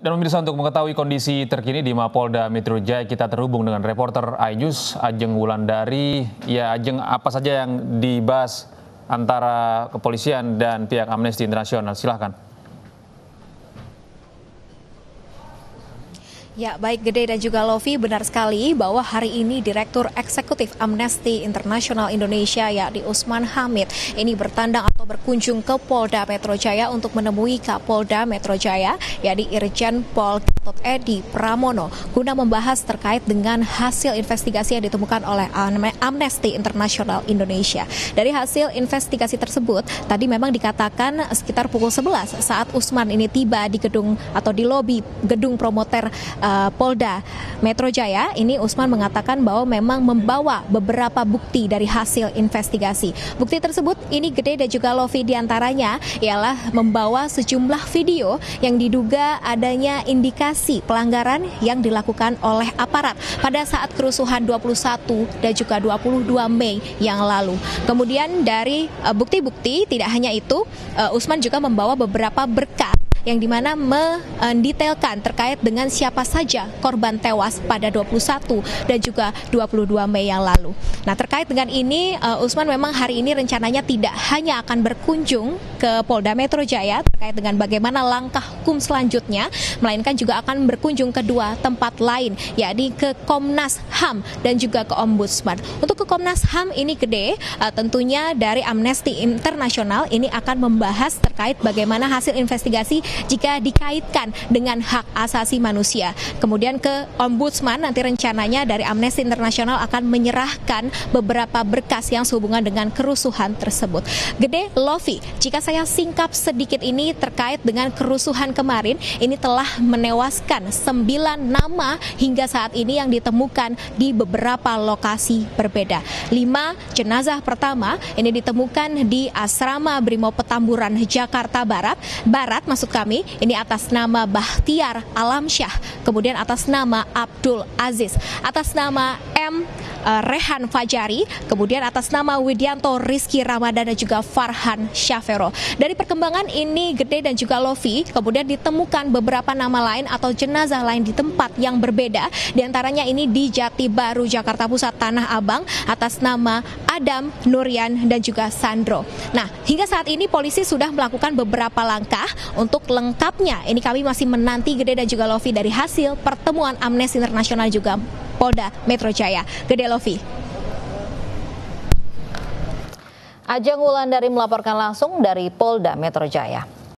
Dan pemirsa, untuk mengetahui kondisi terkini di Mapolda Metro Jaya, kita terhubung dengan reporter iNews Ajeng Wulandari. Ya, Ajeng, apa saja yang dibahas antara kepolisian dan pihak Amnesty International? Silahkan. Ya, baik Gede dan juga Lovi, benar sekali bahwa hari ini Direktur Eksekutif Amnesty International Indonesia yakni Usman Hamid ini bertandang atau berkunjung ke Polda Metro Jaya untuk menemui Kapolda Metro Jaya yakni Irjen Pol Gatot Edi Pramono guna membahas terkait dengan hasil investigasi yang ditemukan oleh Amnesty International Indonesia. Dari hasil investigasi tersebut, tadi memang dikatakan sekitar pukul 11 saat Usman ini tiba di gedung atau di lobi gedung promoter Polda Metro Jaya, ini Usman mengatakan bahwa memang membawa beberapa bukti dari hasil investigasi. Bukti tersebut ini Gede dan juga Lovi, diantaranya ialah membawa sejumlah video yang diduga adanya indikasi pelanggaran yang dilakukan oleh aparat pada saat kerusuhan 21 dan juga 22 Mei yang lalu. Kemudian dari bukti-bukti tidak hanya itu, Usman juga membawa beberapa berkas yang dimana mendetailkan terkait dengan siapa saja korban tewas pada 21 dan juga 22 Mei yang lalu. Nah, terkait dengan ini, Usman memang hari ini rencananya tidak hanya akan berkunjung ke Polda Metro Jaya terkait dengan bagaimana langkah hukum selanjutnya, melainkan juga akan berkunjung ke dua tempat lain, yakni ke Komnas HAM dan juga ke Ombudsman. Untuk ke Komnas HAM ini Gede, tentunya dari Amnesty International ini akan membahas terkait bagaimana hasil investigasi jika dikaitkan dengan hak asasi manusia. Kemudian ke Ombudsman, nanti rencananya dari Amnesty International akan menyerahkan beberapa berkas yang sehubungan dengan kerusuhan tersebut. Gede, Lovi, jika saya singkap sedikit ini terkait dengan kerusuhan kemarin, ini telah menewaskan 9 nama hingga saat ini yang ditemukan di beberapa lokasi berbeda. 5 jenazah pertama ini ditemukan di Asrama Brimob Petamburan, Jakarta Barat, maksud kami, ini atas nama Bahtiar Alamsyah, kemudian atas nama Abdul Aziz, atas nama Rehan Fajari, kemudian atas nama Widianto Rizky Ramadan dan juga Farhan Syafero. Dari perkembangan ini Gede dan juga Lovi, kemudian ditemukan beberapa nama lain atau jenazah lain di tempat yang berbeda, diantaranya ini di Jati Baru, Jakarta Pusat, Tanah Abang, atas nama Adam, Nurian dan juga Sandro. Nah, hingga saat ini polisi sudah melakukan beberapa langkah. Untuk lengkapnya, ini kami masih menanti Gede dan juga Lovi dari hasil pertemuan Amnesty International juga Polda Metro Jaya. Gede, Lovi. Ajeng Wulandari melaporkan langsung dari Polda Metro Jaya.